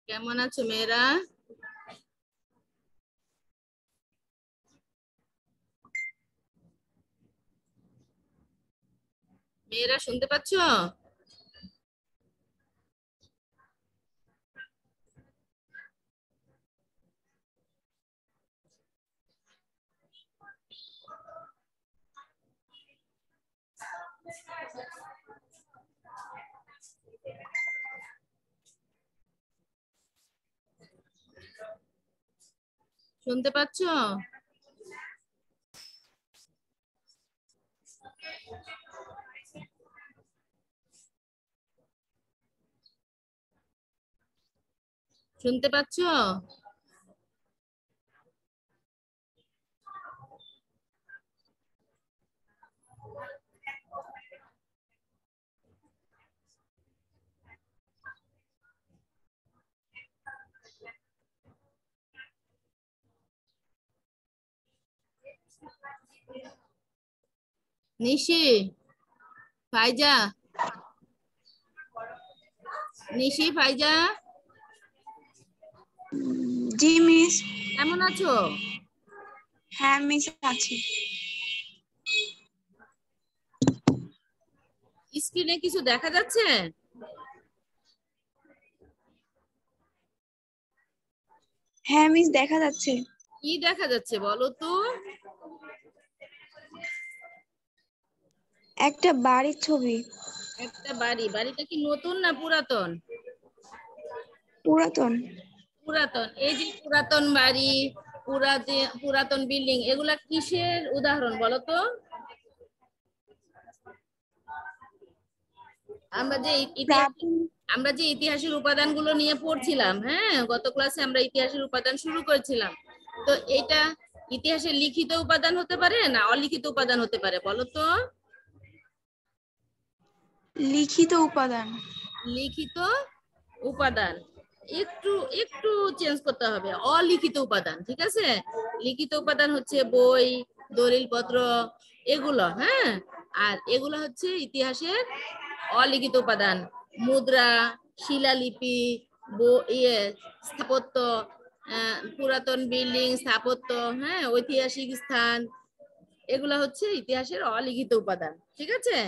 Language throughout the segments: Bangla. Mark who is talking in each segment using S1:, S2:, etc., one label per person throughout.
S1: কেমন আছো মেয়েরা? মেয়েরা শুনতে পাচ্ছ? শুনতে পাচ্ছ? শুনতে পাচ্ছ? নিশি, ফাইজা, নিশি, ফাইজা,
S2: জি মিস।
S1: কেমন আছো?
S2: হ্যাঁ মিস আছি।
S1: স্ক্রিনে কিছু দেখা যাচ্ছে?
S2: হ্যাঁ মিস দেখা যাচ্ছে।
S1: কি দেখা যাচ্ছে বলো তো?
S2: একটা বাড়ির ছবি।
S1: একটা বাড়ি। বাড়িটা কি নতুন না পুরাতন?
S2: পুরাতন।
S1: পুরাতন। এই যে পুরাতন বাড়ি, পুরাতন বিল্ডিং, এগুলা কিসের উদাহরণ বলো তো? আমরা যে আমরা যে ইতিহাসের উপাদানগুলো নিয়ে পড়ছিলাম, হ্যাঁ, গত ক্লাসে আমরা ইতিহাসের উপাদান শুরু করেছিলাম। তো এটা ইতিহাসের লিখিত উপাদান হতে পারে না অলিখিত উপাদান হতে পারে বলো তো?
S2: লিখিত উপাদান।
S1: লিখিত উপাদান। একটু একটু চেঞ্জ করতে হবে, অলিখিত উপাদান, ঠিক আছে? লিখিত উপাদান হচ্ছে বই, দলিলপত্র, এগুলো, হ্যাঁ। আর এগুলো হচ্ছে ইতিহাসের অলিখিত উপাদান। মুদ্রা, শিলালিপি, স্থাপত্য, পুরাতন বিল্ডিং, স্থাপত্য, হ্যাঁ, ঐতিহাসিক স্থান, এগুলো হচ্ছে ইতিহাসের অলিখিত উপাদান, ঠিক আছে?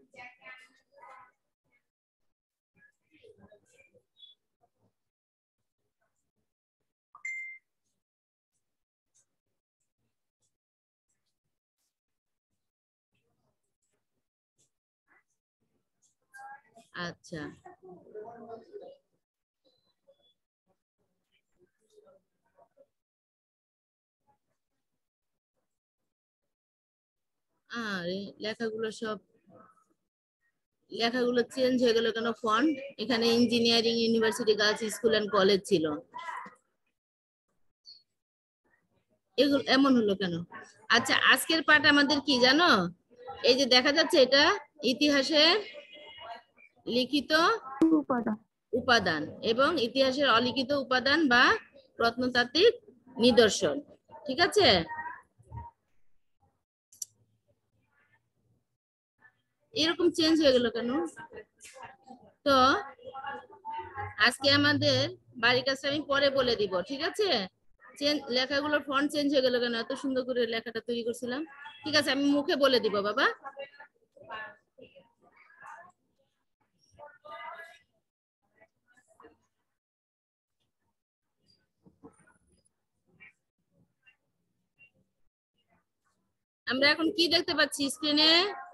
S1: আচ্ছা, আর লেখাগুলো চেঞ্জ হয়ে গেল কেন? ফন্ট এখানে engineering university girls school and college ছিল, এগুলো এমন হলো কেন? আচ্ছা, আজকের পাঠ আমাদের কি জানো? এই যে দেখা যাচ্ছে, এটা ইতিহাসের লিখিত উপাদান এবং ইতিহাসের অলিখিত উপাদান বা প্রত্নতাত্ত্বিক নিদর্শন, ঠিক আছে? এরকম চেঞ্জ হয়ে গেল কেন? তো আজকে আমাদের বাড়ির কাজটা আমি পরে বলে দিব, ঠিক আছে? লেখাগুলোর ফন্ট চেঞ্জ হয়ে গেল কেন? এত সুন্দর করে লেখাটা তৈরি করছিলাম। ঠিক আছে, আমি মুখে বলে দিব বাবা। আমরা এখন কি দেখতে পাচ্ছি স্ক্রিনে?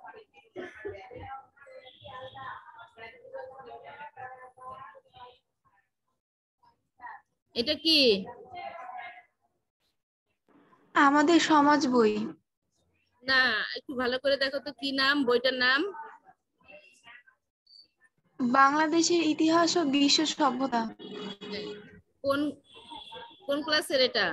S1: এটা কি?
S2: আমাদের সমাজ বই।
S1: না, একটু ভালো করে দেখো তো, কি নাম বইটার নাম?
S2: বাংলাদেশের ইতিহাস ও বিশ্ব সভ্যতা।
S1: কোন কোন ক্লাসের এটা?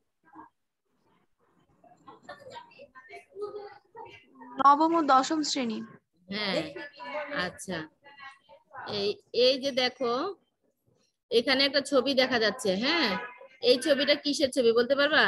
S2: নবম ও দশম শ্রেণী।
S1: হ্যাঁ, আচ্ছা। এই এই যে দেখো, এখানে একটা ছবি দেখা যাচ্ছে, হ্যাঁ। এই ছবিটা কিসের ছবি বলতে পারবা?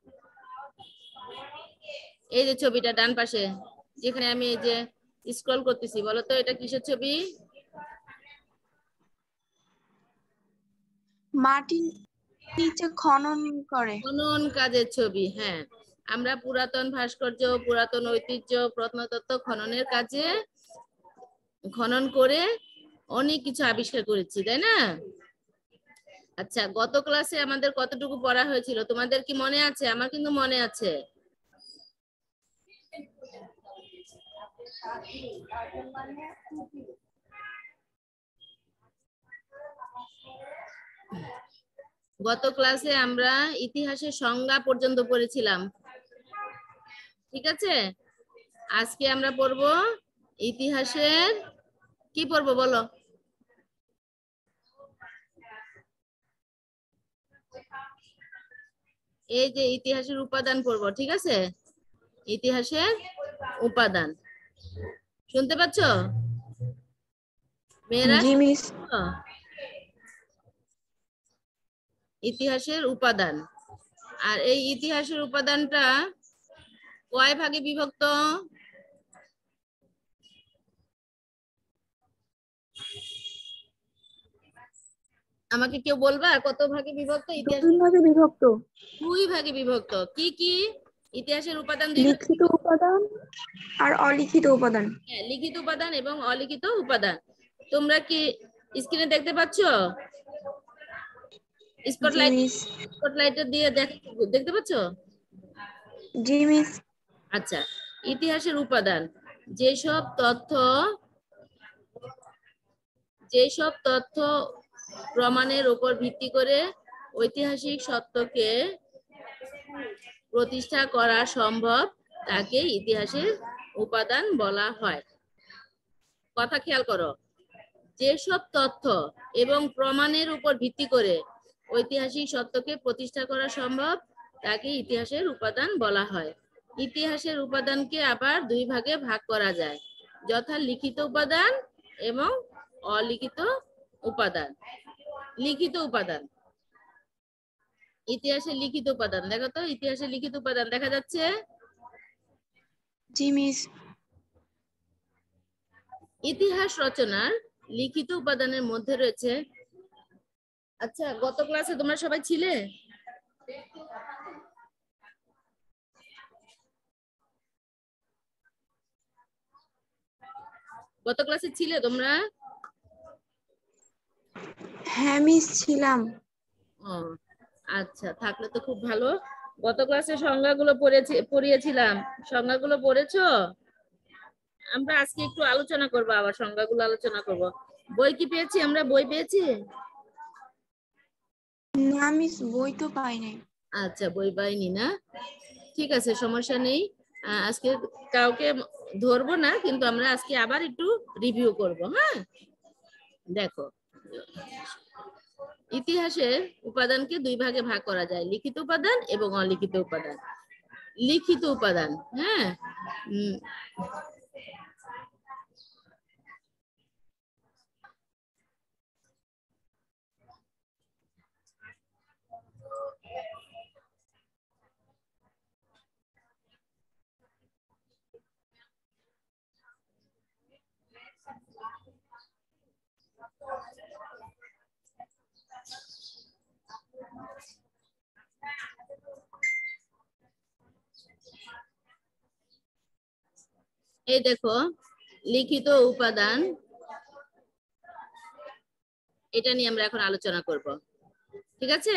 S1: এই যে ছবিটা ডান পাশে, যেখানে আমি এই যে স্ক্রল করতেছি, বলো তো এটা কিসের ছবি?
S2: মাটির নিচে খনন করে।
S1: খনন কাজের ছবি, হ্যাঁ। আমরা পুরাতন ভাস্কর্য, পুরাতন ঐতিহ্য, প্রত্নতত্ত্ব খননের কাজে খনন করে অনেক কিছু আবিষ্কার করেছি, তাই না? আচ্ছা, গত ক্লাসে আমাদের কতটুকু পড়া হয়েছিল তোমাদের কি মনে আছে? আমার কিন্তু মনে আছে। গত ক্লাসে আমরা ইতিহাসের সংজ্ঞা পর্যন্ত পড়েছিলাম, ঠিক আছে? আজকে আমরা পড়বো ইতিহাসের, কি পড়বো বলো? এই যে ইতিহাসের উপাদান পড়বো, ঠিক আছে? ইতিহাসের উপাদান শুনতে পাচ্ছ মেয়েরা?
S2: জি মিস।
S1: ইতিহাসের উপাদান, আর এই ইতিহাসের উপাদানটা কয় ভাগে বিভক্ত? আমাকে কেউ বলবা কত ভাগে বিভক্ত ইতিহাস?
S2: দুই ভাগে বিভক্ত।
S1: 2 ভাগে বিভক্ত। কি কি ইতিহাসের উপাদান? 2
S2: লিখিত উপাদান আর অলিখিত উপাদান।
S1: হ্যাঁ, লিখিত উপাদান এবং অলিখিত উপাদান। তোমরা কি স্ক্রিনে দেখতে পাচ্ছ? স্পটলাইটার দিয়ে দেখতে পাচ্ছ?
S2: জি মিস।
S1: আচ্ছা, ইতিহাসের উপাদান যেসব তথ্য প্রমাণের উপর ভিত্তি করে ঐতিহাসিক সত্যকে প্রতিষ্ঠা করা সম্ভব তাকে ইতিহাসের উপাদান বলা হয়। কথা খেয়াল করো, যেসব তথ্য এবং প্রমাণের উপর ভিত্তি করে ঐতিহাসিক সত্যকে প্রতিষ্ঠা করা সম্ভব তাকে ইতিহাসের উপাদান বলা হয়। ইতিহাসের উপাদানকে আবার 2 ভাগে ভাগ করা যায়, যথা লিখিত উপাদান এবং অলিখিত উপাদান। লিখিত উপাদান, ইতিহাসের লিখিত উপাদান দেখো তো, ইতিহাসের লিখিত উপাদান দেখা যাচ্ছে?
S2: জি মিস।
S1: ইতিহাস রচনার লিখিত উপাদানের মধ্যে রয়েছে, আচ্ছা গত ক্লাসে তোমরা সবাই ছিলে? গত ক্লাসে ছিলে তোমরা?
S2: হ্যাঁ মিস ছিলাম।
S1: ও আচ্ছা, থাকলে তো খুব ভালো। গত ক্লাসে সংজ্ঞাগুলো পড়িয়েছিলাম, সংজ্ঞাগুলো পড়েছো? আমরা আজকে একটু আলোচনা করব, আবার সংজ্ঞাগুলো আলোচনা করব। বই কি পেয়েছি আমরা? বই পেয়েছি?
S2: না মিস, বই তো পাই নাই।
S1: আচ্ছা, বই পাইনি না, ঠিক আছে, সমস্যা নেই। আজকে কাউকে ধরবো না, কিন্তু আমরা আজকে আবার একটু রিভিউ করব। হ্যাঁ, দেখো, ইতিহাসের উপাদানকে 2 ভাগে ভাগ করা যায়, লিখিত উপাদান এবং অলিখিত উপাদান। লিখিত উপাদান, হ্যাঁ, এই দেখো লিখিত উপাদান, এটা নিয়ে আমরা এখন আলোচনা করব, ঠিক আছে?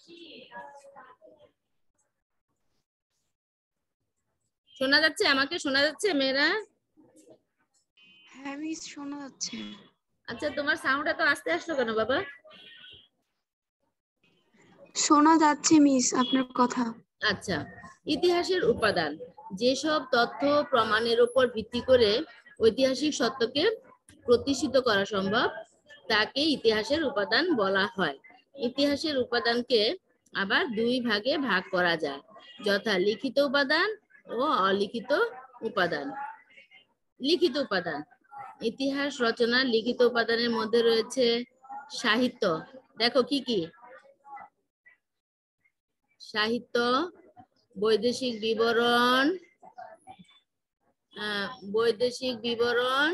S1: শোনা যাচ্ছে? আমাকে শোনা যাচ্ছে মেয়েরা?
S2: হ্যাঁ মিস, শোনা যাচ্ছে।
S1: আচ্ছা, তোমার সাউন্ড এত আস্তে আসলো কেন বাবা?
S2: শোনা যাচ্ছে মিস আপনার কথা।
S1: আচ্ছা, ইতিহাসের উপাদান যেসব তথ্য প্রমাণের উপর ভিত্তি করে ঐতিহাসিক সত্যকে প্রতিষ্ঠিত করা সম্ভব তাকে ইতিহাসের উপাদান বলা হয়। ইতিহাসের উপাদানকে আবার 2 ভাগে ভাগ করা যায়, যথা লিখিত উপাদান ও অলিখিত উপাদান। লিখিত উপাদান, ইতিহাস রচনার লিখিত উপাদানের মধ্যে রয়েছে সাহিত্য। দেখো কি কি? সাহিত্য, বৈদেশিক বিবরণ,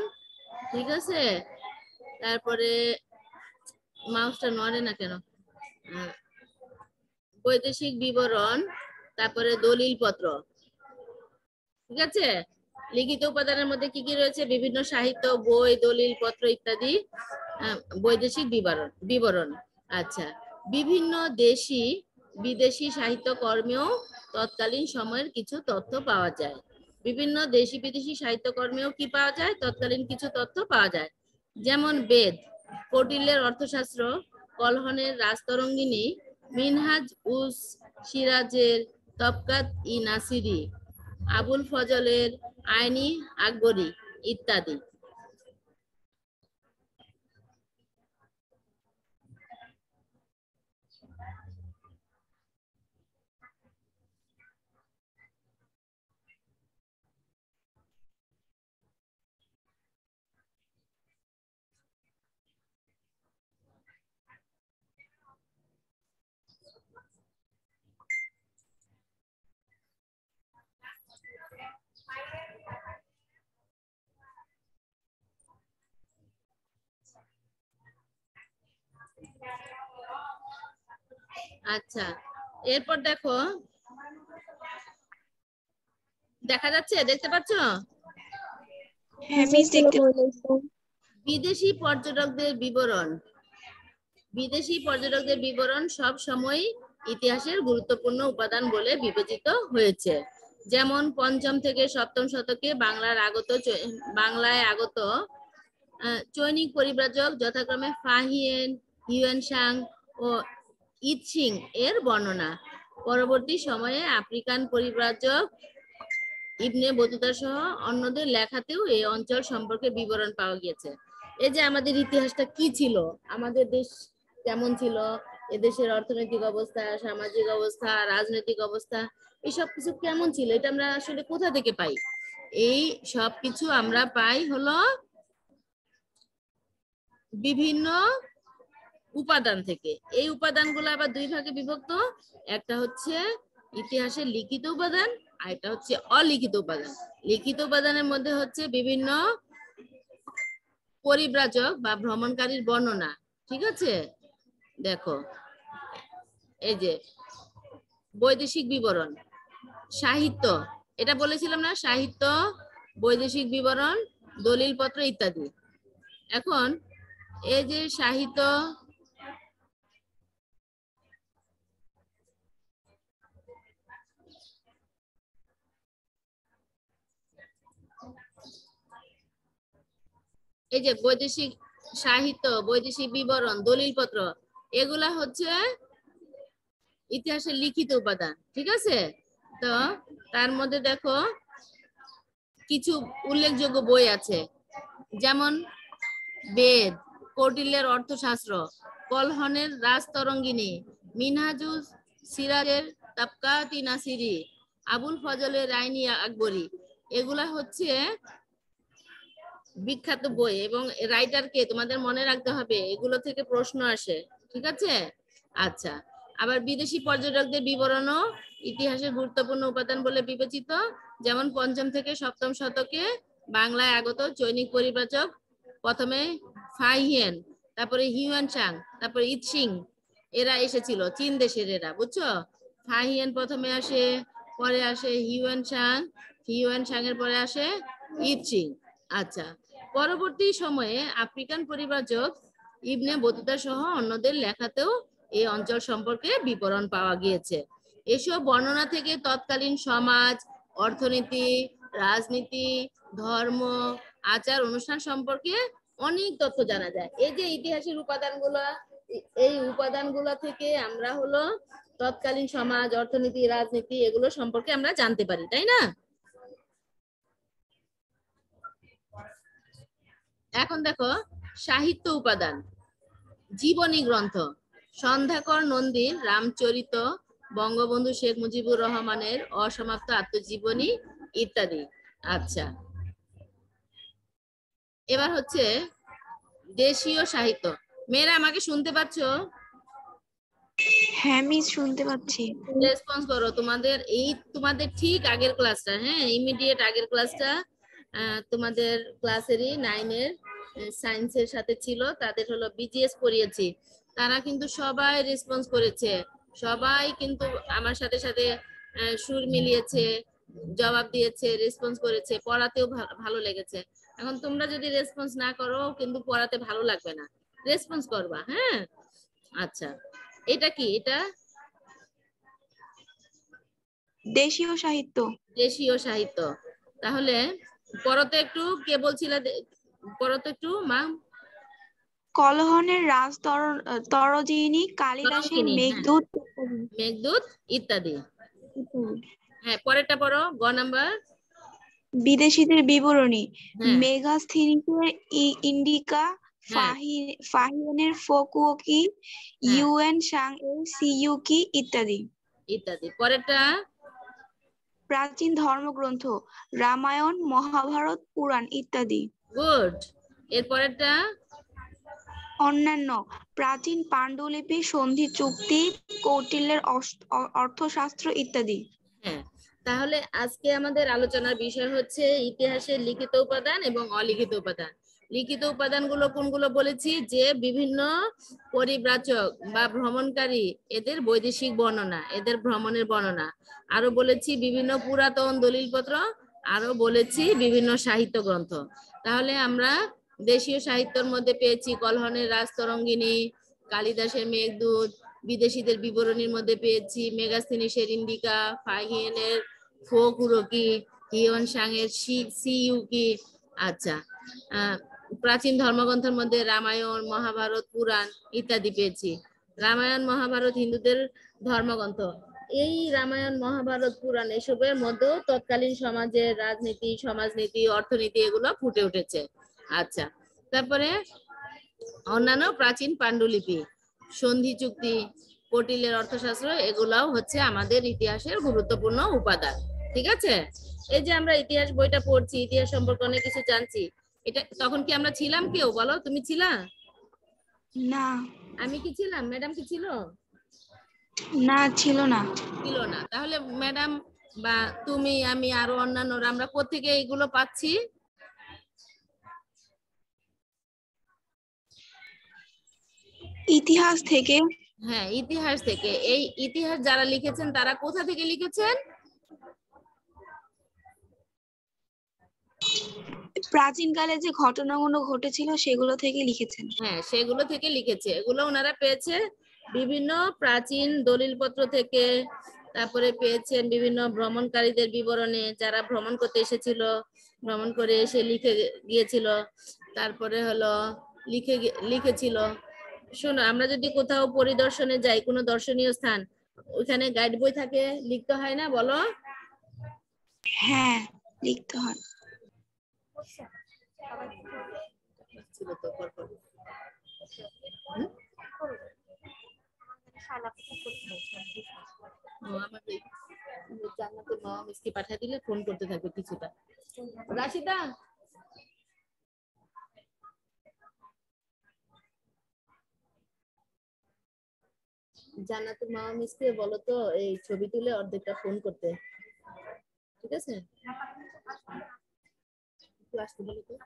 S1: ঠিক আছে? তারপরে মাউসটা নড়ে না কেন? বৈদেশিক বিবরণ, তারপরে দলিল পত্র। ঠিক আছে, লিখিত উপাদানের মধ্যে কি কি রয়েছে? বিভিন্ন সাহিত্য, বই, দলিল পত্র ইত্যাদি বৈদেশিক বিবরণ। আচ্ছা, বিভিন্ন দেশি বিদেশি সাহিত্য কর্মেও তৎকালীন সময়ের কিছু তথ্য পাওয়া যায়। বিভিন্ন দেশি বিদেশি সাহিত্য কর্মেও কি পাওয়া যায়? তৎকালীন কিছু তথ্য পাওয়া যায়। যেমন বেদ, কৌটিল্যের অর্থশাস্ত্র, কলহনের রাজতরঙ্গিনী, মিনহাজ উস সিরাজের তবকাত ই নাসিরি, আবুল ফজলের আইনি আকবরী ইত্যাদি। আচ্ছা, এরপর দেখো, দেখা যাচ্ছে, দেখতে পাচ্ছ?
S2: হ্যাঁ মিস দেখতে
S1: বিদেশি পর্যটকদের বিবরণ। বিদেশি পর্যটকদের বিবরণ সব সময় ইতিহাসের গুরুত্বপূর্ণ উপাদান বলে বিবেচিত হয়েছে। যেমন পঞ্চম থেকে সপ্তম শতকে বাংলায় আগত চৈনিক পরিব্রাজক যথাক্রমে ফাহিয়েন, হিউয়েনসাং ও ইৎসিং এর বর্ণনা। পরবর্তী সময়ে আফ্রিকান পরিব্রাজক ইবনে বতুতা সহ অন্যদের লেখাতেও এই অঞ্চল সম্পর্কে বিবরণ পাওয়া গিয়েছে। এই যে আমাদের ইতিহাসটা কি ছিল, আমাদের দেশ কেমন ছিল, এদেশের অর্থনৈতিক অবস্থা, সামাজিক অবস্থা, রাজনৈতিক অবস্থা, এসব কিছু কেমন ছিল, এটা আমরা আসলে কোথা থেকে পাই? এই সব কিছু আমরা পাই হলো বিভিন্ন উপাদান থেকে। এই উপাদানগুলো আবার দুই ভাগে বিভক্ত, একটা হচ্ছে ইতিহাসের লিখিত উপাদান, আর এটা হচ্ছে অলিখিত উপাদান। লিখিত উপাদানের মধ্যে হচ্ছে বিভিন্ন পরিব্রাজক বা ভ্রমণকারীর বর্ণনা। ঠিক আছে, দেখো এই যে বৈদেশিক বিবরণ, সাহিত্য, এটা বলেছিলাম না, সাহিত্য, বৈদেশিক বিবরণ, দলিল পত্র ইত্যাদি। এখন এই যে সাহিত্য, এই যে বৈদেশিক সাহিত্য, বৈদেশিক বিবরণ, দলিল পত্র, এগুলা হচ্ছে ইতিহাসের লিখিত উপাদান। ঠিক আছে, তো তার মধ্যে দেখো কিছু উল্লেখযোগ্য বই আছে, যেমন বেদ, কৌটিল্যের অর্থশাস্ত্র, কলহনের রাজতরঙ্গিনী, মিনহাজুস সিরাজের তাবকাত ই নাসিরি, আবুল ফজলের আইনি আকবরী। এগুলা হচ্ছে বিখ্যাত বই, এবং রাইটারকে তোমাদের মনে রাখতে হবে, এগুলো থেকে প্রশ্ন আসে। ঠিক আছে, আচ্ছা, আবার বিদেশি পর্যটকদের বিবরণও ইতিহাসের গুরুত্বপূর্ণ উপাদান বলে বিবেচিত। যেমন পঞ্চম থেকে সপ্তম শতকে বাংলায় আগত চৈনিক পরিব্রাজক, প্রথমে ফাহিয়েন, তারপরে হিউয়েনসাং, তারপরে ইৎসিং, এরা এসেছিল চীন দেশের, এরা, বুঝছো? ফাহিয়েন প্রথমে আসে, পরে আসে হিউয়েনসাং, হিউয়েনসাং এর পরে আসে ইৎসিং। আচ্ছা, পরবর্তী সময়ে আফ্রিকান পরিব্রাজক ইবনে বতুতা সহ অন্যদের লেখাতেও এই অঞ্চল সম্পর্কে বিবরণ পাওয়া গিয়েছে। এসব বর্ণনা থেকে তৎকালীন সমাজ, অর্থনীতি, রাজনীতি, ধর্ম, আচার অনুষ্ঠান সম্পর্কে অনেক তথ্য জানা যায়। এই যে ইতিহাসের উপাদানগুলো, এই উপাদানগুলো থেকে আমরা হলো তৎকালীন সমাজ, অর্থনীতি, রাজনীতি, এগুলো সম্পর্কে আমরা জানতে পারি, তাই না? এখন দেখো সাহিত্য উপাদান, জীবনী গ্রন্থ, সন্ধ্যাকর নন্দীর রামচরিত, বঙ্গবন্ধু শেখ মুজিবুর রহমানের অসমাপ্ত আত্মজীবনী ইত্যাদি। আচ্ছা, এবার হচ্ছে দেশীয় সাহিত্য। মেয়েরা আমাকে শুনতে পাচ্ছ?
S2: হ্যাঁ মিস শুনতে পাচ্ছি।
S1: রেসপন্স করো। তোমাদের ঠিক আগের ক্লাসটা, হ্যাঁ, ইমিডিয়েট আগের ক্লাসটা তোমাদের ক্লাসেরই 9 এর সায়েন্সের সাথে ছিল, তাদের হলো বিজিএস পড়িয়েছি। তারা কিন্তু সবাই রেসপন্স করেছে, সবাই কিন্তু আমার সাথে সাথে সুর মিলিয়েছে, জবাব দিয়েছে, রেসপন্স করেছে, পড়াতেও ভালো লেগেছে। এখন তোমরা যদি রেসপন্স না করো কিন্তু পড়াতে ভালো লাগবে না, রেসপন্স করবা। হ্যাঁ, আচ্ছা, এটা কি? এটা
S2: দেশীয় সাহিত্য।
S1: দেশীয় সাহিত্য। তাহলে পড়ো তো একটু, কে বলছিল? পড়ো তো একটু মা।
S2: কলহনের রাজ তরজিনী, কালিদাসের
S1: তরঙ্গিনী, হ্যাঁ,
S2: মেঘদূত
S1: মেঘদূত ইত্যাদি।
S2: ইত্যাদি।
S1: হ্যাঁ, পরেরটা পড়ো, গ নাম্বার।
S2: বিদেশীদের বিবরণী,
S1: হ্যাঁ
S2: মেগাস্থিনিসের ইন্ডিকা,
S1: হ্যাঁ
S2: ফাহিয়ানের ফকুওকি,
S1: হ্যাঁ
S2: ইউএন সাং এর সিইউকি ইত্যাদি।
S1: ইত্যাদি। পরেরটা
S2: প্রাচীন ধর্মগ্রন্থ, রামায়ণ, মহাভারত, পুরাণ ইত্যাদি।
S1: গুড। এর পরেরটা
S2: অন্যান্য, প্রাচীন পাণ্ডুলিপি, সন্ধি চুক্তি, কৌটিল্যের অর্থশাস্ত্র ইত্যাদি।
S1: হ্যাঁ, তাহলে আজকে আমাদের আলোচনার বিষয় হচ্ছে ইতিহাসের লিখিত উপাদান এবং অলিখিত উপাদান। লিখিত উপাদানগুলো কোনগুলো বলেছি? যে বিভিন্ন পরিব্রাজক বা ভ্রমণকারী এদের বৈদেশিক বর্ণনা, এদের ভ্রমণের বর্ণনা। আরো বলেছি বিভিন্ন পুরাতন দলিলপত্র, আরো বলেছি বিভিন্ন সাহিত্য গ্রন্থ। তাহলে আমরা দেশীয় সাহিত্যের মধ্যে পেয়েছি কলহনের রাজতরঙ্গিনী, কালিদাসের মেঘদূত, বিদেশিদের বিবরণীর মধ্যে পেয়েছি মেগাস্থিনিসের ইন্ডিকা, ফাহিয়েনের ফোকুরোকি, হিয়ন সাংয়ের সিইউকি। আচ্ছা, প্রাচীন ধর্মগ্রন্থের মধ্যে রামায়ণ, মহাভারত, পুরাণ ইত্যাদি পেয়েছি। রামায়ণ মহাভারত হিন্দুদের ধর্মগ্রন্থ। এই রামায়ণ মহাভারত পুরাণ এসবের মধ্যেও তৎকালীন সমাজের রাজনীতি, সমাজনীতি, অর্থনীতি এগুলো ফুটে উঠেছে। আচ্ছা, তারপরে অন্যান্য প্রাচীন পাণ্ডুলিপি, সন্ধি চুক্তি, কৌটিল্যের অর্থশাস্ত্র এগুলাও হচ্ছে আমাদের ইতিহাসের গুরুত্বপূর্ণ উপাদান। ঠিক আছে? এই যে আমরা ইতিহাস বইটা পড়ছি, ইতিহাস সম্পর্কে অনেক কিছু জানছি। এটা তখন কি আমরা ছিলাম? কেউ বলো, তুমি ছিলা?
S2: না,
S1: আমি কি ছিলাম? ম্যাডাম কি ছিল?
S2: না ছিল না।
S1: ছিল না। তাহলে ম্যাডাম বা তুমি, আমি, আরো অন্যান্যরা আমরা কোত্থেকে এগুলো পাচ্ছি?
S2: ইতিহাস থেকে।
S1: হ্যাঁ, ইতিহাস থেকে। এই ইতিহাস যারা লিখেছেন তারা কোথা থেকে লিখেছেন?
S2: প্রাচীনকালে যে ঘটনাগুলো ঘটেছিল সেগুলো থেকে লিখেছেন।
S1: হ্যাঁ, সেগুলো থেকে লিখেছে। এগুলো ওনারা পেয়েছে বিভিন্ন প্রাচীন দলিলপত্র থেকে, তারপরে পেয়েছেন বিভিন্ন ভ্রমণকারীদের বিবরণে, যারা ভ্রমণ করতে এসেছিল, ভ্রমণ করে এসে লিখে গিয়েছিল, তারপরে হলো লিখেছিল। শোনো, আমরা যদি কোথাও পরিদর্শনে যাই, কোনো দর্শনীয় স্থান, ওখানে গাইড বই থাকে, লিখতে হয় না? বলো।
S2: হ্যাঁ, লিখতে হয়।
S1: পাঠিয়ে দিলে ফোন করতে থাকবে কিছুটা। রাশিদা, জান্নাতুল মামা মিসকে বলো তো এই ছবি তুলে অর্ধেকটা ফোন করতে। ঠিক আছে? আসতে বলো তো।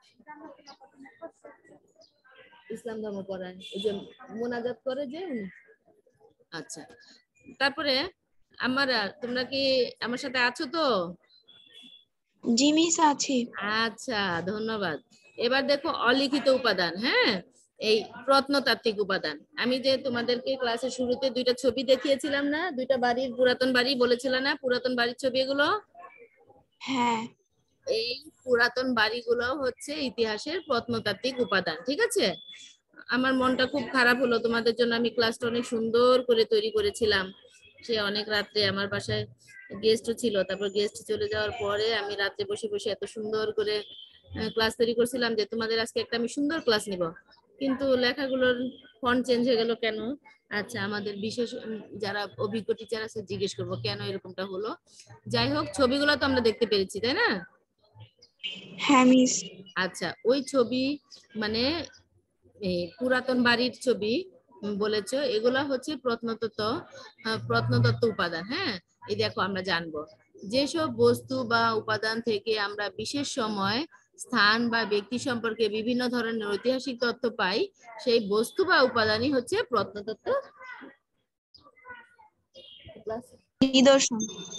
S1: ইসলাম ধর্ম পড়ায়, ওই যে মোনাজাত করে যে উনি। আচ্ছা, তারপরে তোমরা কি আমার সাথে আছো তো?
S2: জি মিস, আছি।
S1: আচ্ছা, ধন্যবাদ। এবার দেখো অলিখিত উপাদান। হ্যাঁ, এই প্রত্নতাত্ত্বিক উপাদান। আমি যে তোমাদেরকে ক্লাসের শুরুতে দুইটা ছবি দেখিয়েছিলাম না, দুইটা বাড়ির, পুরাতন বাড়ি বলেছিল না, পুরাতন বাড়ির ছবি এগুলো।
S2: হ্যাঁ।
S1: এই পুরাতন বাড়িগুলো হচ্ছে ইতিহাসের প্রত্নতাত্ত্বিক উপাদান। ঠিক আছে? আমার মনটা খুব খারাপ হলো, তোমাদের জন্য আমি ক্লাসটা অনেক সুন্দর করে তৈরি করেছিলাম। সে অনেক রাত্রে আমার বাসায় গেস্ট ছিল, তারপর গেস্ট চলে যাওয়ার পরে আমি রাত্রে বসে বসে এত সুন্দর করে ক্লাস তৈরি করছিলাম যে তোমাদের আজকে একটা আমি সুন্দর ক্লাস নিব, কিন্তু লেখাগুলোর ফন্ট চেঞ্জ হয়ে গেল কেন? আচ্ছা, আমাদের বিশেষ যারা অভিজ্ঞ টিচার আছে জিজ্ঞেস করবো কেন এরকমটা হলো। যাই হোক, ছবিগুলো তো আমরা দেখতে পেরেছি, তাই না?
S2: হ্যাঁ মিস।
S1: আচ্ছা, ওই ছবি মানে পুরাতন বাড়ির ছবি বলেছো, এগুলা হচ্ছে প্রত্নতত্ত্ব উপাদান। হ্যাঁ, এই দেখো আমরা জানবো যেসব বস্তু বা উপাদান থেকে আমরা বিশেষ সময় স্থান বা ব্যক্তি সম্পর্কে বিভিন্ন ধরনের ঐতিহাসিক তথ্য পাই সেই বস্তু বা উপাদানই হচ্ছে প্রত্নতত্ত্ব
S2: নিদর্শন।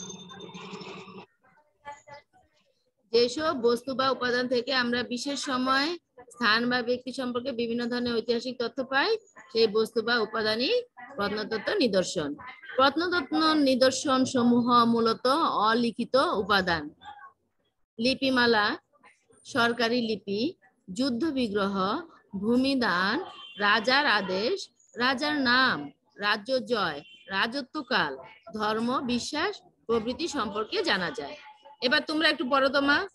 S1: যেসব বস্তু বা উপাদান থেকে আমরা বিশেষ সময় স্থান বা ব্যক্তি সম্পর্কে বিভিন্ন ধরনের ঐতিহাসিক তথ্য পাই সেই বস্তু বা উপাদানই প্রত্নতত্ত্ব নিদর্শন। প্রত্নতত্ত্ব নিদর্শন সমূহ মূলত অলিখিত উপাদান। লিপিমালা, সরকারি লিপি, যুদ্ধ বিগ্রহ, ভূমিদান, রাজার আদেশ, রাজার নাম, রাজ্য জয়, রাজত্বকাল, ধর্ম বিশ্বাস প্রভৃতি সম্পর্কে জানা যায়। এবার তোমরা একটু পড়ো তো মা।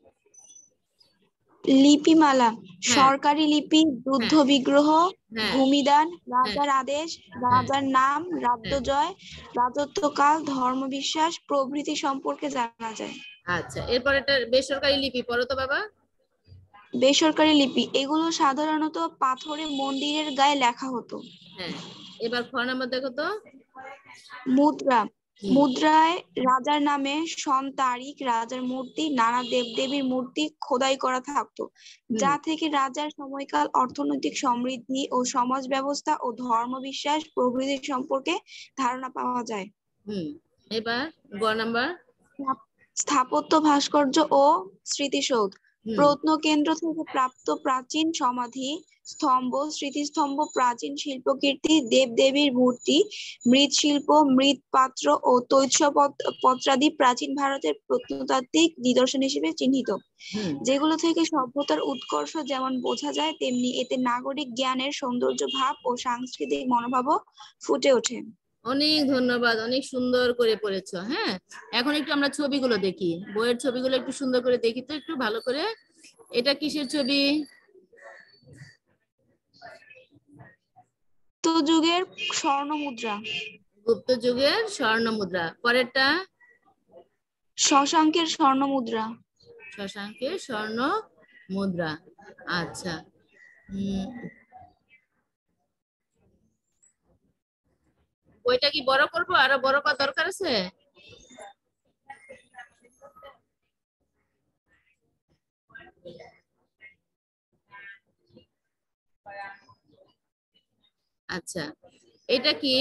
S2: লিপিমালা, সরকারি লিপি, যুদ্ধ বিগ্রহ, ভূমিদান, রাজার আদেশ, রাজার নাম, রাজ্য জয়, রাজত্বকাল, ধর্ম বিশ্বাস প্রভৃতি সম্পর্কে জানা যায়।
S1: আচ্ছা, এরপর এটা বেসরকারি লিপি পড়ো তো বাবা।
S2: বেসরকারি লিপি, এগুলো সাধারণত পাথরে মন্দিরের গায়ে লেখা হতো।
S1: হ্যাঁ, এবার খ নাম্বার দেখো তো।
S2: মুদ্রা, মুদ্রায় রাজার নামে, সন তারিখ, রাজার মূর্তি, নানা দেবদেবীর মূর্তি খোদাই করা থাকতো, যা থেকে রাজার সময়কাল, অর্থনৈতিক সমৃদ্ধি ও সমাজ ব্যবস্থা ও ধর্ম বিশ্বাস প্রভৃতি সম্পর্কে ধারণা পাওয়া যায়।
S1: এবার গ নাম্বার।
S2: স্থাপত্য, ভাস্কর্য ও স্মৃতিসৌধ, প্রত্নকেন্দ্র থেকে প্রাপ্ত প্রাচীন সমাধি, স্তম্ভ, স্মৃতিস্তম্ভ, প্রাচীন শিল্পকীর্তি, দেবদেবীর মূর্তি, মৃৎশিল্প, মৃৎপাত্র ও তৈজসপত্রাদি প্রাচীন ভারতের প্রত্নতাত্ত্বিক নিদর্শন হিসেবে চিহ্নিত, যেগুলো থেকে সভ্যতার উৎকর্ষ যেমন বোঝা যায় তেমনি এতে নাগরিক জ্ঞানের সৌন্দর্য ভাব ও সাংস্কৃতিক মনোভাবও ফুটে ওঠে।
S1: অনেক ধন্যবাদ, অনেক সুন্দর করে পড়েছো। হ্যাঁ, এখন একটু আমরা ছবিগুলো দেখি, বইয়ের ছবিগুলো একটু সুন্দর করে দেখি তো একটু ভালো করে। এটা কিসের ছবি?
S2: গুপ্ত যুগের স্বর্ণ মুদ্রা।
S1: গুপ্ত যুগের স্বর্ণ মুদ্রা। পরেরটা
S2: শশাঙ্কের স্বর্ণ মুদ্রা।
S1: শশাঙ্কের স্বর্ণ মুদ্রা। আচ্ছা, বইটা কি বড় করবো? আরো বড় করা দরকার আছে? আচ্ছা, এটা কি?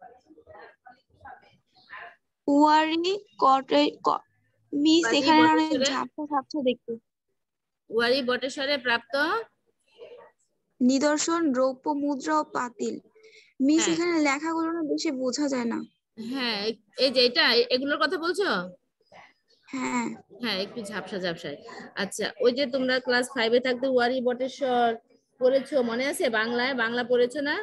S2: ওয়ারি কটে মিস, এখানে অনেক ঝাপসা ঝাপসা দেখতে।
S1: ওয়ারি বটেশ্বরে প্রাপ্ত
S2: নিদর্শন, রৌপ্য মুদ্রা ও পাতিল। মিস, এখানে লেখাগুলো না বেশি বোঝা যায় না।
S1: হ্যাঁ, এই যে এটা, এগুলোর কথা বলছো?
S2: হ্যাঁ
S1: হ্যাঁ, একটু ঝাপসা ঝাপসায়। আচ্ছা, ওই যে তোমরা ক্লাস 5-এ থাকতে ওয়ারি বটেশ্বর পড়েছো, মনে আছে? বাংলায় বাংলা পড়েছো না?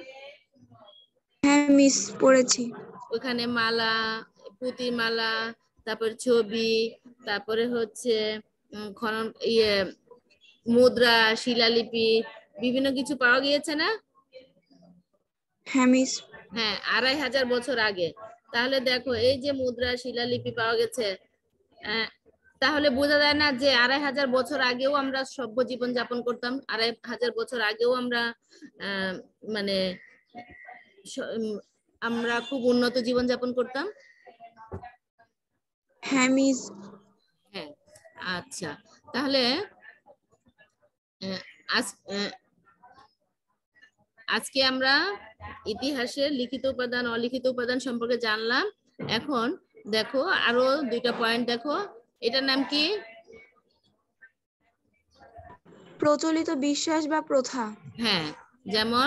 S2: হ্যাঁ মিস, পড়েছি।
S1: ওখানে মালা, পুঁতি মালা, তারপর ছবি, তারপরে হচ্ছে খনন, মুদ্রা, শিলালিপি, বিভিন্ন কিছু পাওয়া গিয়েছে না?
S2: হ্যাঁ মিস।
S1: হ্যাঁ, 2500 বছর আগে। তাহলে দেখো, এই যে মুদ্রা, শিলালিপি পাওয়া গেছে, তাহলে বোঝা যায় না যে 2500 বছর আগেও আমরা সভ্য জীবন যাপন করতাম? 2500 বছর আগেও আমরা মানে আমরা খুব উন্নত জীবন যাপন করতাম।
S2: হ্যাঁ মিস।
S1: হ্যাঁ, আচ্ছা, তাহলে আজকে আমরা ইতিহাসের লিখিত উপাদান অলিখিত উপাদান সম্পর্কে জানলাম। এখন দেখো আরো দুইটা পয়েন্ট দেখো। এটার নাম কি?
S2: প্রচলিত বিশ্বাস বা প্রথা।
S1: হ্যাঁ, যেমন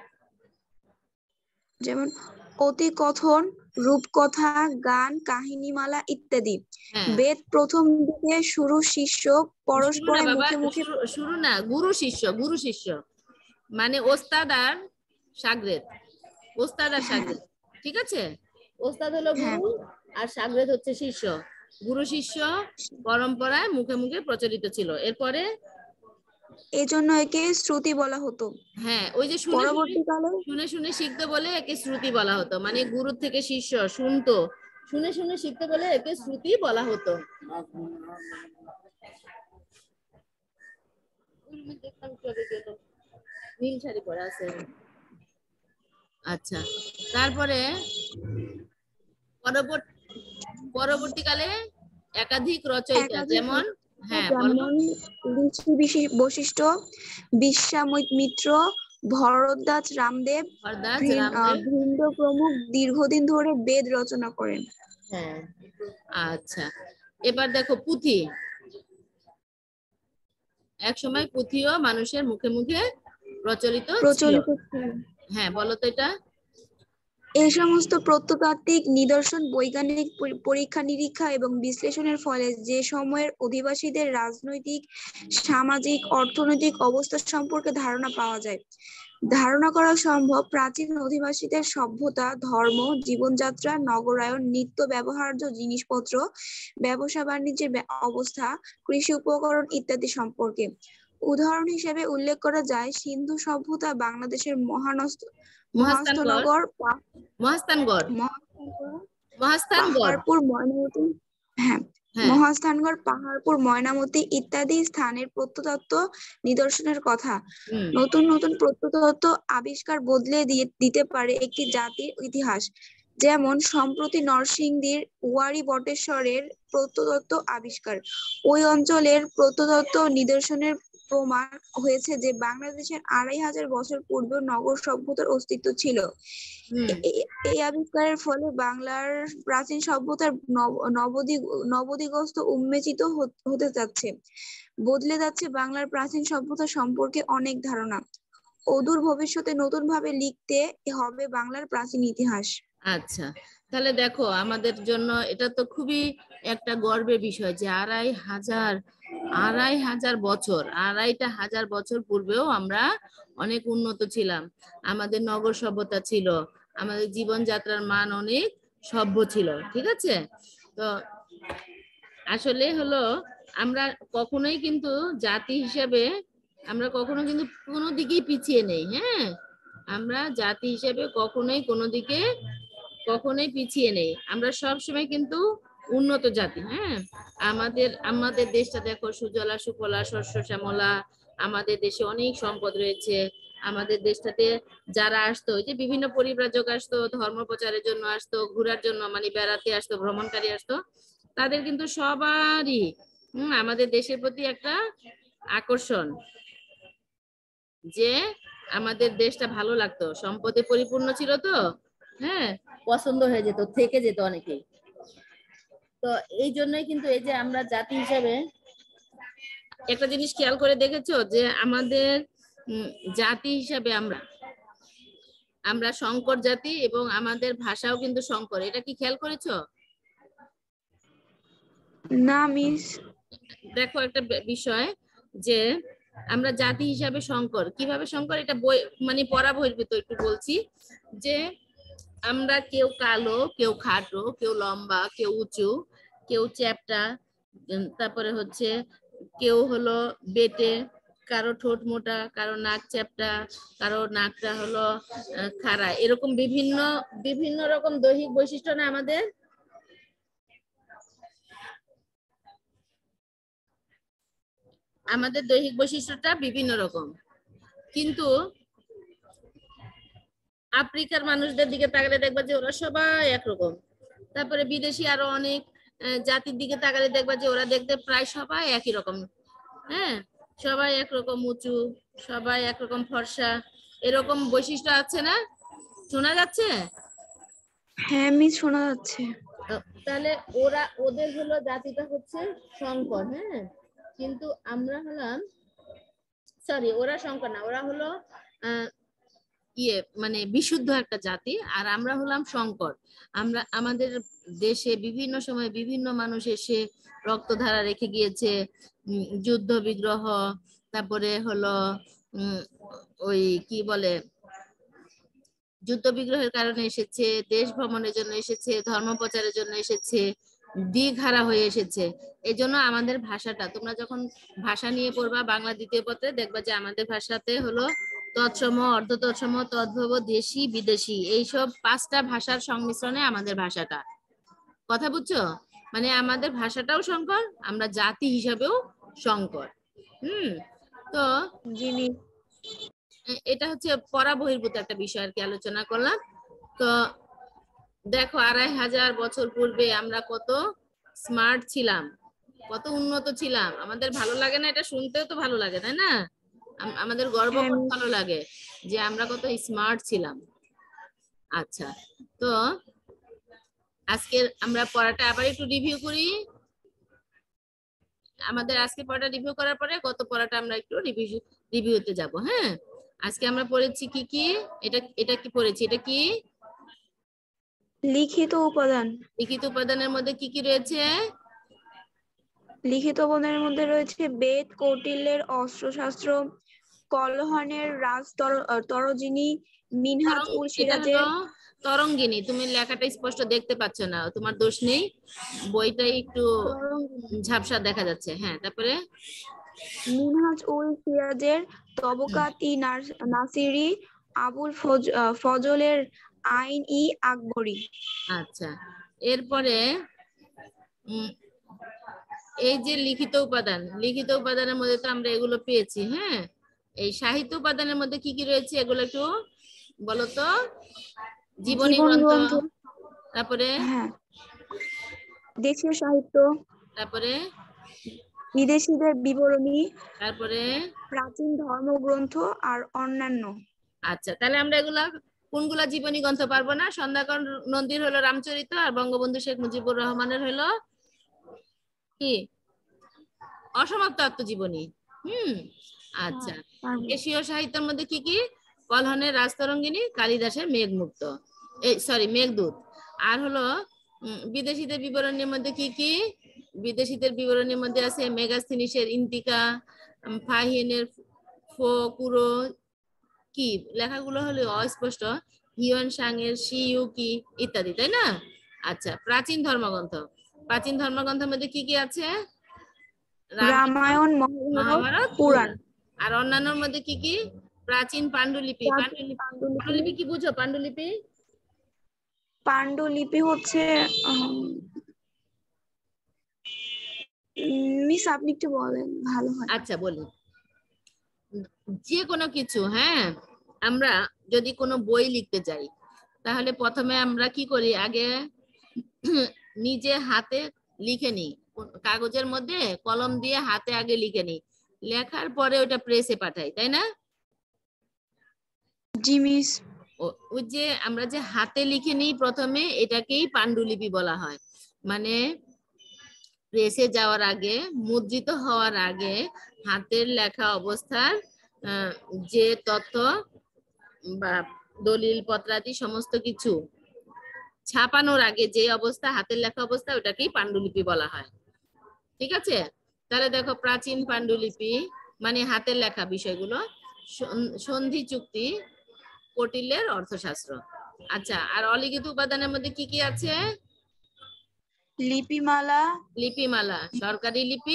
S2: যেমন অতি কথন, রূপকথা, গান, কাহিনীমালা ইত্যাদি। বেদ প্রথম দিকে শুরু শিষ্য পরস্পরের মুখে মুখে।
S1: শুরু না, গুরু শিষ্য। গুরু শিষ্য মানে ওস্তাদ আর শাগরেদ। ওস্তাদ আর শাগরেদ, ঠিক আছে? ওস্তাদ হলো গুরু আর শাগরেদ হচ্ছে শিষ্য। গুরু শিষ্য পরম্পরায় মুখে মুখে প্রচলিত ছিল। এরপরে
S2: এজন্য একে শ্রুতি বলা হতো।
S1: হ্যাঁ, ওই যে শুনে শুনে শিখতে বলে একে শ্রুতি বলা হতো। মানে গুরু থেকে শিষ্য শুনতো, শুনে শুনে শিখতে বলে একে শ্রুতি বলা হতো। নীল শাড়ি পরা আছে। আচ্ছা, তারপরে পরবর্তীকালে একাধিক রচয়িতা, যেমন হ্যাঁ বলো।
S2: যেমন ঋষি বশিষ্ঠ, বিশ্বামিত্র, ভরদ্বাজ, রামদেব,
S1: হরদাস রামদেব।
S2: ভৃঙ্গ প্রমুখ দীর্ঘদিন ধরে বেদ রচনা করেন।
S1: হ্যাঁ আচ্ছা, এবার দেখো পুঁথি। এক সময় পুঁথিও মানুষের মুখে মুখে প্রচলিত ছিল।
S2: প্রচলিত ছিল।
S1: হ্যাঁ বলো তো এটা।
S2: এই সমস্ত প্রত্নতাত্ত্বিক নিদর্শন, বৈজ্ঞানিক পরীক্ষা নিরীক্ষা এবং বিশ্লেষণের ফলে যে সময়ের অধিবাসীদের রাজনৈতিক, সামাজিক, অর্থনৈতিক অবস্থা সম্পর্কে ধারণা পাওয়া যায়। ধারণা করা সম্ভব প্রাচীন অধিবাসীদের সভ্যতা, ধর্ম, জীবনযাত্রা, নগরায়ন, নিত্য ব্যবহার্য জিনিসপত্র, ব্যবসা বাণিজ্যের অবস্থা, কৃষি উপকরণ ইত্যাদি সম্পর্কে। উদাহরণ হিসেবে উল্লেখ করা যায় সিন্ধু সভ্যতা, বাংলাদেশের
S1: মহাস্থানগড়।
S2: মহাস্থানগড়,
S1: মহাস্থানগড়। মহাস্থানগড়।
S2: পাহাড়পুর, ময়নামতি, হ্যাঁ,
S1: হ্যাঁ।
S2: মহাস্থানগড়, পাহাড়পুর, ময়নামতি ইত্যাদি স্থানের প্রত্নতত্ত্ব নিদর্শনের কথা। নতুন নতুন প্রত্নতত্ত্ব আবিষ্কার বদলে দিতে পারে একটি জাতির ইতিহাস। যেমন সম্প্রতি নরসিংদীর ওয়ারী বটেশ্বরের প্রত্নতত্ত্ব আবিষ্কার। ওই অঞ্চলের প্রত্নতত্ত্ব নিদর্শনের প্রমাণ হয়েছে যে বাংলাদেশের 2500 বছর পূর্বে নগর সভ্যতার অস্তিত্ব ছিল। এই আবিষ্কারের ফলে বাংলার প্রাচীন সভ্যতার নবদিগস্ত উন্মেচিত হতে যাচ্ছে। বদলে যাচ্ছে বাংলার প্রাচীন সভ্যতা সম্পর্কে অনেক ধারণা। অদূর ভবিষ্যতে নতুন ভাবে লিখতে হবে বাংলার প্রাচীন ইতিহাস।
S1: আচ্ছা, তাহলে দেখো আমাদের জন্য এটা তো খুবই একটা গর্বের বিষয় যে 2500 বছর, 2500 বছর পূর্বেও আমরা অনেক উন্নত ছিলাম। আমাদের নগর সভ্যতা ছিল, আমাদের জীবনযাত্রার মান অনেক সভ্য ছিল। ঠিক আছে, তো আসলে হলো আমরা কখনোই কিন্তু জাতি হিসেবে আমরা কখনো কিন্তু কোনো দিকেই পিছিয়ে নেই। হ্যাঁ, আমরা জাতি হিসেবে কখনোই পিছিয়ে নেই। আমরা সব সময় কিন্তু উন্নত জাতি। হ্যাঁ, আমাদের দেশটা দেখো সুজলা সুফলা শস্য শ্যামলা। আমাদের দেশে অনেক সম্পদ রয়েছে। আমাদের দেশটাতে যারা আসতো, ওই যে বিভিন্ন পরিব্রাজক আসতো, ধর্ম প্রচারের জন্য আসতো, ঘোরার জন্য মানে বেড়াতে আসতো, ভ্রমণকারী আসতো, তাদের কিন্তু সবারই আমাদের দেশের প্রতি একটা আকর্ষণ, যে আমাদের দেশটা ভালো লাগতো, সম্পদে পরিপূর্ণ ছিল তো। হ্যাঁ, পছন্দ হয়ে যেত, থেকে যেত অনেকেই। তো এই জন্যই কিন্তু এই যে আমরা জাতি হিসেবে একটা জিনিস খেয়াল করে দেখেছো যে আমাদের জাতি হিসাবে আমরা সংকর জাতি এবং আমাদের ভাষাও কিন্তু সংকর। এটা কি খেয়াল করেছো?
S2: না মিস।
S1: দেখো একটা বিষয় যে আমরা জাতি হিসাবে সংকর। কিভাবে সংকর? এটা বই মানে পড়া বহির্ভূত একটু বলছি, যে আমরা কেউ কালো, কেউ খাটো, কেউ লম্বা, কেউ উঁচু, কেউ চ্যাপ্টা, তারপরে হচ্ছে কেউ হলো বেটে, কারো ঠোঁট মোটা, কারো নাক চ্যাপ্টা, কারো নাকটা হলো খাড়া। এরকম বিভিন্ন বিভিন্ন রকম দৈহিক বৈশিষ্ট্য না আমাদের। আমাদের দৈহিক বৈশিষ্ট্যটা বিভিন্ন রকম, কিন্তু আফ্রিকার মানুষদের দিকে তাকালে দেখবা যে ওরা সবাই একরকম। তারপরে বিদেশি আরো অনেক জাতির দিকে তাকালে দেখবা যে ওরা দেখতে প্রায় সবাই একই রকম। হ্যাঁ, সবাই একরকম উঁচু, সবাই একরকম ফর্সা, এরকম বৈশিষ্ট্য আছে না? শোনা যাচ্ছে?
S2: হ্যাঁ মিস, শোনা যাচ্ছে।
S1: তাহলে ওদের হলো জাতিটা হচ্ছে সংকর। হ্যাঁ, কিন্তু আমরা হলাম, সরি ওরা সংকর না, ওরা হলো মানে বিশুদ্ধ একটা জাতি, আর আমরা হলাম সংকর। আমাদের দেশে বিভিন্ন সময় বিভিন্ন মানুষ এসে রক্তধারা রেখে গিয়েছে, যুদ্ধ বিগ্রহ, তারপরে হলো ওই কি বলে যুদ্ধ বিগ্রহের কারণে এসেছে, দেশ ভ্রমণের জন্য এসেছে, ধর্ম প্রচারের জন্য এসেছে, দিকহারা হয়ে এসেছে। এই জন্য আমাদের ভাষাটা, তোমরা যখন ভাষা নিয়ে পড়বা বাংলা দ্বিতীয় পত্রে, দেখবা যে আমাদের ভাষাতে হলো তৎসম, অর্ধ তৎসম, তদ্ভব, দেশি, বিদেশি, এইসব 5টা ভাষার সংমিশ্রণে আমাদের ভাষাটা। কথা বুঝছো? মানে আমাদের ভাষাটাও সংকর, আমরা জাতি হিসাবেও সংকর। তো এটা হচ্ছে পড়া বহির্ভূত একটা বিষয় আর কি আলোচনা করলাম। তো দেখো 2500 বছর পূর্বে আমরা কত স্মার্ট ছিলাম। কত উন্নত ছিলাম, আমাদের ভালো লাগে না এটা শুনতেও? তো ভালো লাগে তাই না? আমাদের গর্ব
S2: হ্যাঁ
S1: করতে
S2: মিস।
S1: ভালো লাগে যে আমরা কত স্মার্ট ছিলাম। আচ্ছা, তো আজকে আমরা পড়াটা আবার একটু রিভিউ করি। আমাদের আজকে পড়াটা রিভিউ করার পরে গত পড়াটা আমরা একটু রিভিউতে যাব। হ্যাঁ, আজকে আমরা পড়েছি কি কি, এটা এটা কি পড়েছি, এটা কি
S2: লিখিত উপাদান।
S1: লিখিত উপাদানের মধ্যে কি কি রয়েছে?
S2: লিখিত উপাদানের মধ্যে রয়েছে বেদ, কৌটিল্যের অস্ত্রশাস্ত্র, কলহানের তরজিনী, মিনহাজ উল
S1: এটা হলো
S2: সিরাজের।
S1: তরঙ্গিনী, তুমি লেখাটা স্পষ্ট দেখতে পাচ্ছ না, তোমার দোষ নেই, বইটাই একটু ঝাপসা দেখা যাচ্ছে। হ্যাঁ, তারপরে
S2: মিনহাজ উল সিরাজের তবকাত ই নাসিরি, আবুল ফজলের আইন ই আকবরী।
S1: আচ্ছা, এরপরে এই যে লিখিত উপাদান, লিখিত উপাদানের মধ্যে তো আমরা এগুলো পেয়েছি। হ্যাঁ, এই সাহিত্য উপাদানের মধ্যে কি কি রয়েছে এগুলো একটু বলো তো। জীবনী
S2: জীবনী
S1: গ্রন্থ,
S2: গ্রন্থ।
S1: তারপরে
S2: হ্যাঁ, দেশীয় সাহিত্য,
S1: তারপরে
S2: বিদেশিদের বিবরণী,
S1: তারপরে
S2: প্রাচীন ধর্মগ্রন্থ আর অন্যান্য।
S1: আচ্ছা, তাহলে আমরা এগুলা কোনগুলা জীবনী গ্রন্থ পারবো না? সন্ধ্যাকর নন্দীর হলো রামচরিত, আর বঙ্গবন্ধু শেখ মুজিবুর রহমানের হলো কি অসমাপ্ত আত্মজীবনী। আচ্ছা,
S2: পারবো।
S1: এশীয় সাহিত্যের মধ্যে কি কি? কলহনের রাজতরঙ্গিনী, কালিদাসের মেঘমুক্ত, এই সরি মেঘদূত। আর হলো বিদেশিদের বিবরণীর মধ্যে কি কি? বিদেশিদের বিবরণীর মধ্যে আছে মেগাস্তিনিসের ইন্তিকা, ফাহিনের ফকুরো, কি লেখাগুলো হলো অস্পষ্ট, হিউয়ান সাং এর শিইউকি ইত্যাদি, তাই না? আচ্ছা, প্রাচীন ধর্মগ্রন্থ, প্রাচীন ধর্মগ্রন্থের মধ্যে কি কি আছে? রামায়ণ,
S2: রামায়ণ, মহাভারত,
S1: মহাভারত,
S2: পুরাণ।
S1: পুরাণ। আর অন্যান্যর মধ্যে কি কি? প্রাচীন পাণ্ডুলিপি,
S2: প্রাচীন
S1: পাণ্ডুলিপি,
S2: পাণ্ডুলিপি।
S1: পাণ্ডুলিপি কি বুঝো? পাণ্ডুলিপি
S2: পাণ্ডুলিপি হচ্ছে মিস আপনি একটু বলেন ভালো হয়।
S1: আচ্ছা বলি, যে কোনো কিছু, হ্যাঁ, আমরা যদি কোনো বই লিখতে যাই তাহলে প্রথমে আমরা কি করি? আগে নিজে হাতে লিখে নিই, কাগজের মধ্যে কলম দিয়ে হাতে আগে লিখে নিই, লেখার পরে ওটা প্রেসে পাঠাই, তাই না?
S2: জি মিস।
S1: ওই যে আমরা যে হাতে লিখে নিই প্রথমে, এটাকেই পাণ্ডুলিপি বলা হয়। মানে প্রেসে যাওয়ার আগে, মুদ্রিত হওয়ার আগে হাতের লেখা অবস্থার যে তথ্য বা দলিল পত্রাদি সমস্ত কিছু ছাপানোর আগে যে অবস্থা, হাতের লেখা অবস্থা, ওটাকেই পাণ্ডুলিপি বলা হয়। ঠিক আছে, তাহলে দেখো প্রাচীন পাণ্ডুলিপি মানে হাতের লেখা বিষয়গুলো, সন্ধি চুক্তি, কৌটিল্যের অর্থশাস্ত্র। আচ্ছা, আর অলিখিত উপাদানের মধ্যে কি কি আছে?
S2: লিপিমালা,
S1: লিপিমালা, সরকারি লিপি,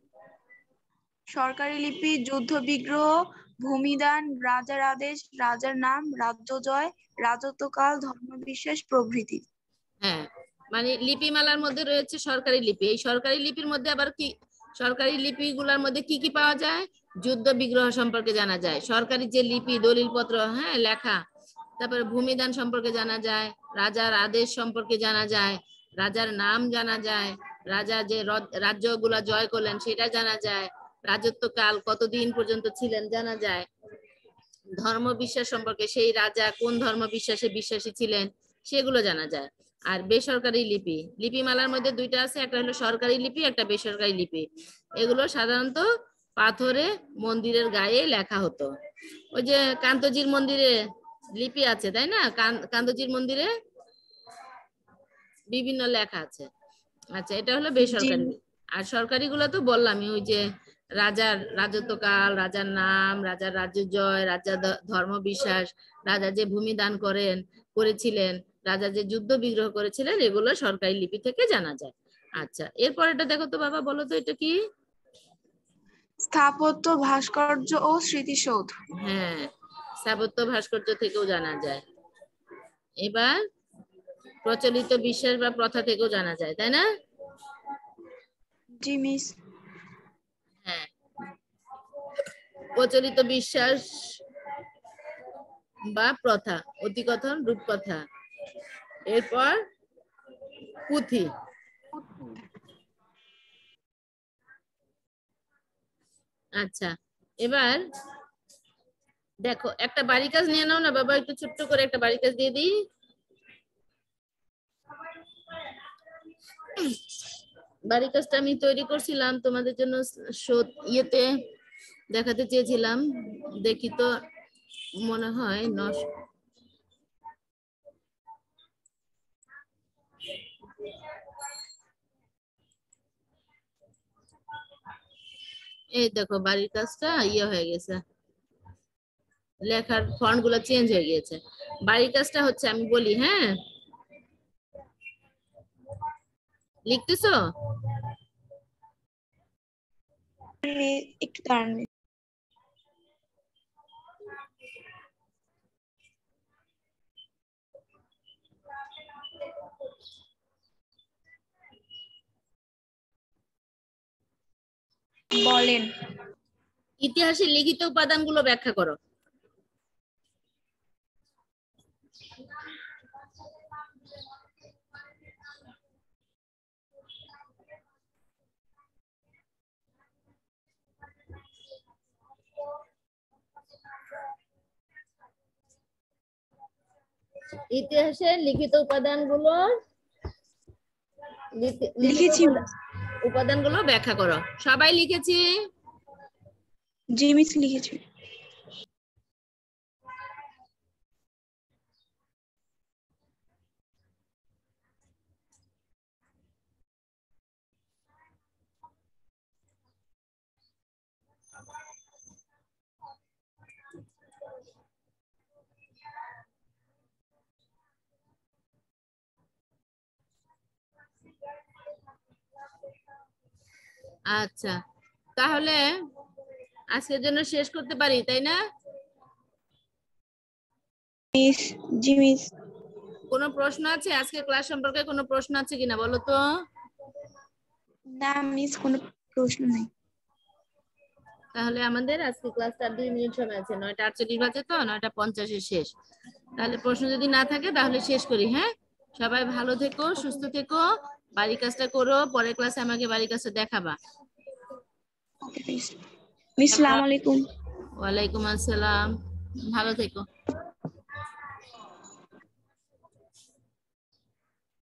S2: সরকারি লিপি, যুদ্ধ বিগ্রহ, ভূমিদান, রাজার আদেশ, রাজার নাম, রাজ্য জয়, রাজত্বকাল, ধর্মবিশ্বাস প্রভৃতি।
S1: হ্যাঁ, মানে লিপিমালার মধ্যে রয়েছে সরকারি লিপি। এই সরকারি লিপির মধ্যে আবার কি, সরকারি লিপিগুলোর মধ্যে কি কি পাওয়া যায়? যুদ্ধ বিগ্রহ সম্পর্কে জানা যায়, সরকারি যে লিপি দলিলপত্র, হ্যাঁ, লেখা। তারপরে ভূমিদান সম্পর্কে জানা যায়, রাজার আদেশ সম্পর্কে জানা যায়, রাজার নাম জানা যায়, রাজা যে রাজ্যগুলা জয় করলেন সেটা জানা যায়, রাজত্বকাল কতদিন পর্যন্ত ছিলেন জানা যায়, ধর্ম বিশ্বাস সম্পর্কে সেই রাজা কোন ধর্ম বিশ্বাসে বিশ্বাসী ছিলেন সেগুলো জানা যায়। আর বেসরকারি লিপি, লিপিমালার মধ্যে দুইটা আছে, একটা হলো সরকারি লিপি, একটা বেসরকারি লিপি। এগুলো সাধারণত পাথরে মন্দিরের গায়ে লেখা হতো। ওই যে কান্তজির মন্দিরে লিপি আছে, তাই না? কান্তজির মন্দিরে বিভিন্ন লেখা আছে। আচ্ছা, এটা হলো
S2: জি
S1: বেসরকারি। আর সরকারি গুলো তো বললামই, ওই যে রাজার রাজত্বকাল, রাজার নাম, রাজার রাজ্য জয়, রাজা ধর্ম বিশ্বাস, রাজা যে ভূমি দান করেছিলেন, রাজা যে যুদ্ধ বিগ্রহ করেছিলেন, এগুলো সরকারি লিপি থেকে জানা যায়। আচ্ছা, এরপর এটা দেখো তো বাবা, বলো তো এটা কি?
S2: স্থাপত্য, ভাস্কর্য ও স্মৃতিসৌধ।
S1: হ্যাঁ, স্থাপত্য ভাস্কর্য থেকেও জানা যায়। এবার প্রচলিত বিশ্বাস বা প্রথা থেকেও জানা যায়, তাই না?
S2: জি মিস।
S1: হ্যাঁ, প্রচলিত বিশ্বাস বা প্রথা, অতিকথন, রূপকথা। এরপর পুঁথি, আচ্ছা, এবার দেখো একটা বাড়ি কাজ নিয়ে নাও না বাবা, একটু ছোট্ট করে একটা বাড়ি কাজ দিয়ে দিই। বাড়ি কাজটা আমি তৈরি করছিলাম তোমাদের জন্য, ইয়েতে দেখাতে চেয়েছিলাম, দেখি তো মনে হয় এই দেখো বাড়ির কাজটা ইয়ে হয়ে গেছে, লেখার ফন্ট গুলো চেঞ্জ হয়ে গিয়েছে। বাড়ির কাজটা হচ্ছে, আমি বলি, হ্যাঁ লিখতেছো?
S2: একটু দাঁড়ান। বলেন।
S1: ইতিহাসের লিখিত উপাদানগুলো ব্যাখ্যা করো। ইতিহাসের লিখিত উপাদানগুলোর
S2: লিখেছি।
S1: উপাদানগুলো ব্যাখ্যা করো। সবাই লিখেছি?
S2: জি মিস লিখেছি।
S1: আচ্ছা, তাহলে আজকের জন্য শেষ করতে পারি, তাই না?
S2: মিস, জি মিস।
S1: কোনো প্রশ্ন আছে আজকে ক্লাস সম্পর্কে? কোনো প্রশ্ন আছে কিনা বলো তো?
S2: না মিস, কোনো প্রশ্ন নেই।
S1: তাহলে আমাদের আজকে ক্লাসটা 2 মিনিট সময় আছে, 9:48 বাজে, তো 9:50 শেষ। তাহলে প্রশ্ন যদি না থাকে তাহলে শেষ করি। হ্যাঁ, সবাই ভালো থেকো, সুস্থ থেকো, বাড়ির কাজটা করো, পরের ক্লাসে আমাকে বাড়ির কাজটা দেখাবা।
S2: ওকে মিস। মিস, আসসালামু আলাইকুম।
S1: ওয়ালাইকুম আসসালাম, ভালো থেকো।